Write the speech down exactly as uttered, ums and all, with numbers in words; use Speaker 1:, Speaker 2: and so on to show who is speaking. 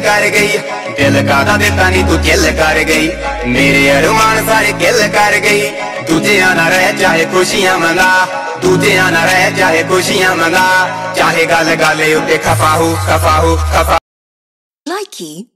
Speaker 1: कर गई। दिल कादा देता नी तू किल कर गई, मेरे अरमान सारे किल कर गई। दूजिया ना रह चाहे खुशियां मंगा, दूजिया ना रह चाहे खुशियां मंगा, चाहे गल गल उत्ते खफा हो खफा हो खफा।
Speaker 2: Likey